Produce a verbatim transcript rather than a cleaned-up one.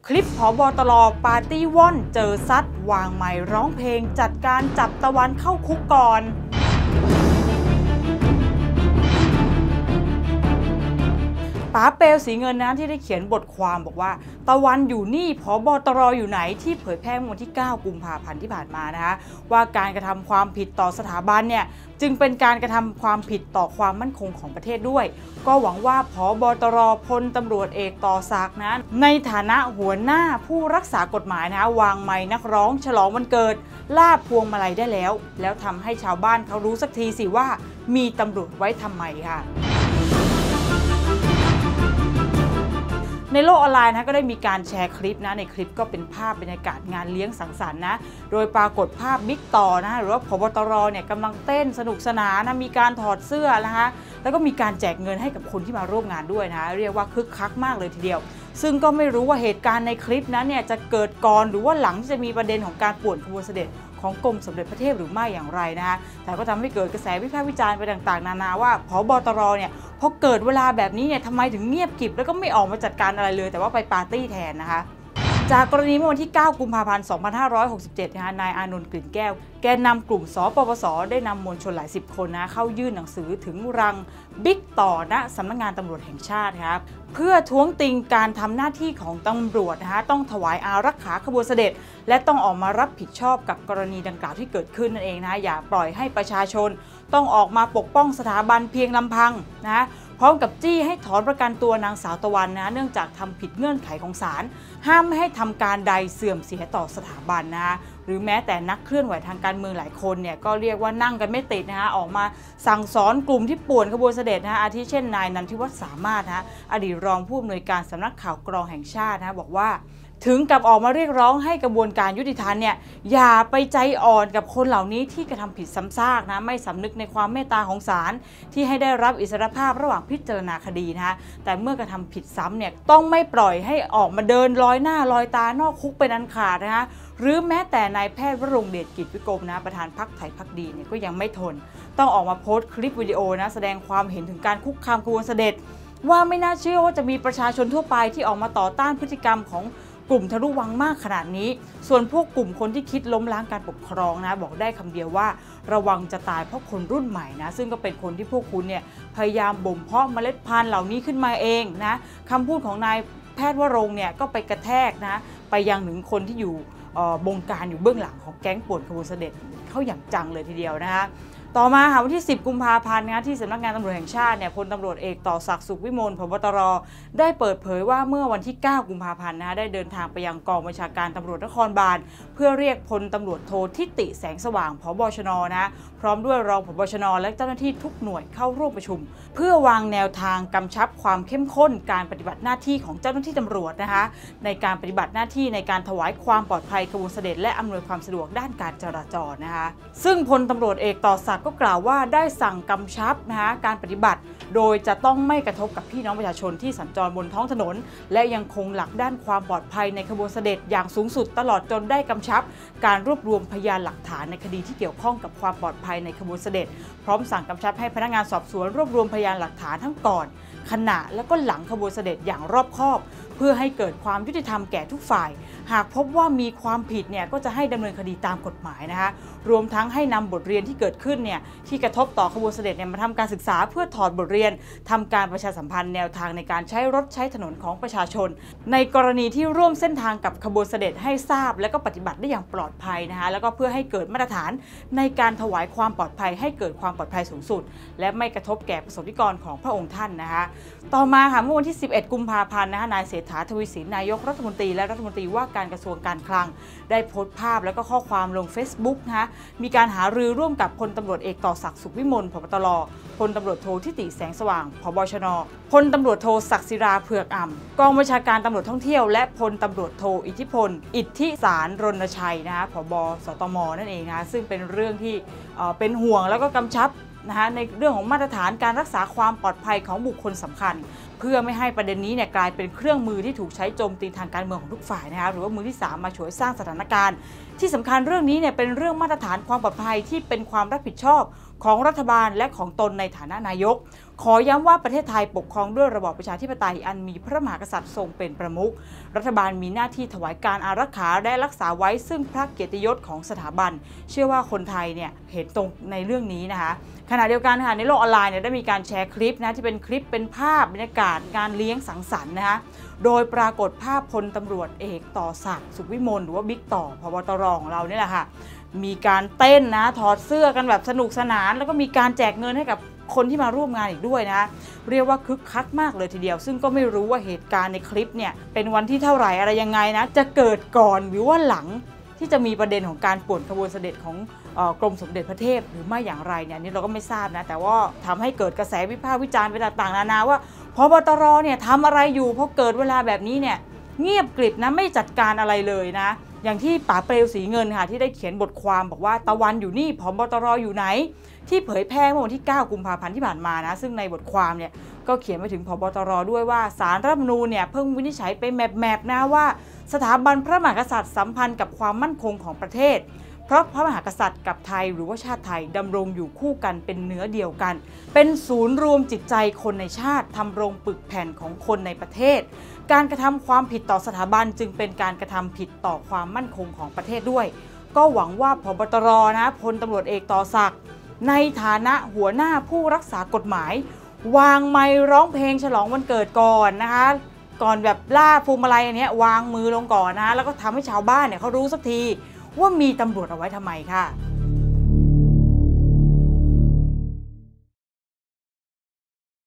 คลิปผบตรปาร์ตี้ว่อนเจอซัดวางไมค์ร้องเพลงจัดการจับตะวันเข้าคุกก่อนป๋าเปลวสีเงินนะที่ได้เขียนบทความบอกว่าตะวันอยู่นี่ผบตรอยู่ไหนที่เผยแพร่เมื่อวันที่เก้ากุมภาพันธ์ที่ผ่านมานะคะว่าการกระทำความผิดต่อสถาบันเนี่ยจึงเป็นการกระทำความผิดต่อความมั่นคงของประเทศด้วยก็หวังว่าผบตรพลตำรวจเอกต่อศักดิ์นะในฐานะหัวหน้าผู้รักษากฎหมายนะวางไมค์นักร้องฉลองวันเกิดลาบพวงมาลัยได้แล้วแล้วทำให้ชาวบ้านเขารู้สักทีสิว่ามีตำรวจไว้ทำไมค่ะในโลกออนไลน์นะก็ได้มีการแชร์คลิปนะในคลิปก็เป็นภาพบรรยากาศงานเลี้ยงสังสรรค์นะโดยปรากฏภาพบิ๊กต่อนะหรือว่าผบตรเนี่ยกำลังเต้นสนุกสนานนะมีการถอดเสื้อนะคะแล้วก็มีการแจกเงินให้กับคนที่มาร่วมงานด้วยนะเรียกว่าคึกคักมากเลยทีเดียวซึ่งก็ไม่รู้ว่าเหตุการณ์ในคลิปนั้นเนี่ยจะเกิดก่อนหรือว่าหลังที่จะมีประเด็นของการป่วนขบวนเสด็จของกรมสมเด็จพระเทพหรือไม่อย่างไรนะคะแต่ก็ทำให้เกิดกระแสวิพากษ์วิจารณ์ไปต่างๆนานาว่าผบตรเนี่ยพอเกิดเวลาแบบนี้เนี่ยทำไมถึงเงียบกริบแล้วก็ไม่ออกมาจัดการอะไรเลยแต่ว่าไปปาร์ตี้แทนนะคะจากกรณีเมื่อวันที่เก้ากุมภาพันธ์สองพันห้าร้อยหกสิบเจ็ดนะคะนายอานนท์กลิ่นแก้วแกนนำกลุ่มสปปสได้นำมวลชนหลายสิบคนนะเข้ายื่นหนังสือถึงรังบิ๊กต่อณสำนักงานตำรวจแห่งชาติครับเพื่อท้วงติงการทำหน้าที่ของตำรวจนะคะต้องถวายอารักขาขบวนเสด็จและต้องออกมารับผิดชอบกับกรณีดังกล่าวที่เกิดขึ้นนั่นเองนะอย่าปล่อยให้ประชาชนต้องออกมาปกป้องสถาบันเพียงลำพังนะพร้อมกับจี้ให้ถอนประกันตัวนางสาวตะวันนะเนื่องจากทำผิดเงื่อนไขของศาลห้ามไม่ให้ทำการใดเสื่อมเสียต่อสถาบันนะหรือแม้แต่นักเคลื่อนไหวทางการเมืองหลายคนเนี่ยก็เรียกว่านั่งกันไม่ติดนะคะออกมาสั่งสอนกลุ่มที่ป่วนขบวนเสด็จนะอาทิเช่นนายนันทิวัฒน์สามารถนะอดีตรองผู้อำนวยการสำนักข่าวกรองแห่งชาตินะบอกว่าถึงกับออกมาเรียกร้องให้กระบวนการยุติธรรมเนี่ยอย่าไปใจอ่อนกับคนเหล่านี้ที่กระทำผิดซ้ำซากนะไม่สำนึกในความเมตตาของศาลที่ให้ได้รับอิสรภาพระหว่างพิจารณาคดีนะคะแต่เมื่อกระทำผิดซ้ำเนี่ยต้องไม่ปล่อยให้ออกมาเดินลอยหน้าลอยตานอกคุกเป็นอันขาดนะคะหรือแม้แต่นายแพทย์วรงค์เดชกิจวิกรมนะประธานพรรคไทยพักดีเนี่ยก็ยังไม่ทนต้องออกมาโพสต์คลิปวิดีโอนะแสดงความเห็นถึงการคุกคามขบวนเสด็จว่าไม่น่าเชื่อว่าจะมีประชาชนทั่วไปที่ออกมาต่อต้านพฤติกรรมของกลุ่มทะลุวังมากขนาดนี้ส่วนพวกกลุ่มคนที่คิดล้มล้างการปกครองนะบอกได้คำเดียวว่าระวังจะตายเพราะคนรุ่นใหม่นะซึ่งก็เป็นคนที่พวกคุณเนี่ยพยายามบ่มเพาะเมล็ดพันธุ์เหล่านี้ขึ้นมาเองนะคำพูดของนายแพทย์วรงค์เนี่ยก็ไปกระแทกนะไปยังถึงคนที่อยู่บงการอยู่เบื้องหลังของแก๊งป่วนขบวนเสด็จเข้าอย่างจังเลยทีเดียวนะคะต่อมาค่ะวันที่สิบกุมภาพันธ์นะที่สำนักงานตำรวจแห่งชาติเนี่ยพลตำรวจเอกต่อศักดิ์สุขวิมลผบตรได้เปิดเผยว่าเมื่อวันที่เก้ากุมภาพันธ์นะได้เดินทางไปยังกองบัญชาการตำรวจนครบาลเพื่อเรียกพลตำรวจโททิติแสงสว่างผบชนนะพร้อมด้วยรองผบชนและเจ้าหน้าที่ทุกหน่วยเข้าร่วมประชุมเพื่อวางแนวทางกำชับความเข้มข้นการปฏิบัติหน้าที่ของเจ้าหน้าที่ตำรวจนะคะในการปฏิบัติหน้าที่ในการถวายความปลอดภัยขบวนเสด็จและอำนวยความสะดวกด้านการจราจรนะคะซึ่งพลตำรวจเอกต่อศักดิ์ก็กล่าวว่าได้สั่งกำชับนะคะการปฏิบัติโดยจะต้องไม่กระทบกับพี่น้องประชาชนที่สัญจรบนท้องถนนและยังคงหลักด้านความปลอดภัยในขบวนเสด็จอย่างสูงสุดตลอดจนได้กำชับการรวบรวมพยานหลักฐานในคดีที่เกี่ยวข้องกับความปลอดภัยในขบวนเสด็จพร้อมสั่งกำชับให้พนักงานสอบสวนรวบรวมพยานหลักฐานทั้งก่อนขณะและก็หลังขบวนเสด็จอย่างรอบคอบเพื่อให้เกิดความยุติธรรมแก่ทุกฝ่ายหากพบว่ามีความผิดเนี่ยก็จะให้ดำเนินคดีตามกฎหมายนะคะรวมทั้งให้นำบทเรียนที่เกิดขึ้นเนี่ยที่กระทบต่อขบวนเสด็จเนี่ยมาทำการศึกษาเพื่อถอดบทเรียนทำการประชาสัมพันธ์แนวทางในการใช้รถใช้ถนนของประชาชนในกรณีที่ร่วมเส้นทางกับขบวนเสด็จให้ทราบและก็ปฏิบัติได้อย่างปลอดภัยนะคะแล้วก็เพื่อให้เกิดมาตรฐานในการถวายความปลอดภัยให้เกิดความปลอดภัยสูงสุดและไม่กระทบแก่ประสบนิกรของพระองค์ท่านนะคะต่อมาค่ะเมื่อวันที่สิบเอ็ดกุมภาพันธ์นะคะนายเศรษฐาทวีสินนายกรัฐมนตรีและรัฐมนตรีว่าการกระทรวงการคลังได้โพสต์ภาพและก็ข้อความลง Facebook นะคะมีการหารือร่วมกับพลตำรวจเอกต่อศักดิ์สุขวิมลผบตรพลตำรวจโททิติแสงสว่างผบชนพลตำรวจโทศักดิ์ศิราเผือกอ่ำกองบัญชาการตำรวจท่องเที่ยวและพลตำรวจโทอิทธิพลอิทธิสารรณชัยนะคะผบสตมนั่นเองนะซึ่งเป็นเรื่องที่เป็นห่วงแล้วก็กำชับนะคะในเรื่องของมาตรฐานการรักษาความปลอดภัยของบุคคลสำคัญเพื่อไม่ให้ประเด็นนี้เนี่ยกลายเป็นเครื่องมือที่ถูกใช้โจมตีทางการเมืองของทุกฝ่ายนะคะหรือว่ามือที่สามมาช่วยสร้างสถานการณ์ที่สำคัญเรื่องนี้เนี่ยเป็นเรื่องมาตรฐานความปลอดภัยที่เป็นความรับผิดชอบของรัฐบาลและของตนในฐานะนายกขอย้ำว่าประเทศไทยปกครองด้วยระบอบประชาธิปไตยอันมีพระมหากษัตริย์ทรงเป็นประมุขรัฐบาลมีหน้าที่ถวายการอารักขาและรักษาไว้ซึ่งพระเกียรติยศของสถาบันเชื่อว่าคนไทยเนี่ยเห็นตรงในเรื่องนี้นะคะขณะเดียวกันค่ะในโลกออนไลน์เนี่ยได้มีการแชร์คลิปนะที่เป็นคลิปเป็นภาพบรรยากาศงานเลี้ยงสังสรรค์นะคะโดยปรากฏภาพพลตำรวจเอกต่อศักดิ์สุขวิมลหรือว่าบิ๊กต่อพบตรของเราเนี่ยแหละค่ะมีการเต้นนะถอดเสื้อกันแบบสนุกสนานแล้วก็มีการแจกเงินให้กับคนที่มาร่วมงานอีกด้วยนะเรียกว่าคึกคักมากเลยทีเดียวซึ่งก็ไม่รู้ว่าเหตุการณ์ในคลิปเนี่ยเป็นวันที่เท่าไหร่อะไรยังไงนะจะเกิดก่อนหรือว่าหลังที่จะมีประเด็นของการป่วนขบวนเสด็จของกรมสมเด็จพระเทพหรือไม่อย่างไรเนี่ยนี่เราก็ไม่ทราบนะแต่ว่าทำให้เกิดกระแสวิพากษ์วิจารณ์ไปต่างๆนานาว่าพบตรเนี่ยทำอะไรอยู่พอเกิดเวลาแบบนี้เนี่ยเงียบกริบนะไม่จัดการอะไรเลยนะอย่างที่ป๋าเปลวสีเงินค่ะที่ได้เขียนบทความบอกว่าตะวันอยู่นี่พบตรอยู่ไหนที่เผยแพร่เมื่อวันที่เก้ากุมภาพันธ์ที่ผ่านมานะซึ่งในบทความเนี่ยก็เขียนไปถึงพบตรด้วยว่าศาลรัฐธรรมนูญเนี่ยเพิ่งวินิจฉัยไปแมปๆนะว่าสถาบันพระมหากษัตริย์สัมพันธ์กับความมั่นคงของประเทศเพราะพระมหากษัตริย์กับไทยหรือว่าชาติไทยดำรงอยู่คู่กันเป็นเนื้อเดียวกันเป็นศูนย์รวมจิตใจคนในชาติทำรงปึกแผ่นของคนในประเทศการกระทำความผิดต่อสถาบันจึงเป็นการกระทำผิดต่อความมั่นคงของประเทศด้วยก็หวังว่าพบตรนะพลตำรวจเอกต่อศักดิ์ในฐานะหัวหน้าผู้รักษากฎหมายวางไมค์ร้องเพลงฉลองวันเกิดก่อนนะคะก่อนแบบล่าพวงมาลัยอันนี้วางมือลงก่อนนะแล้วก็ทำให้ชาวบ้านเนี่ยเขารู้สักทีว่ามีตำรวจเอาไว้ทำไมค่ะ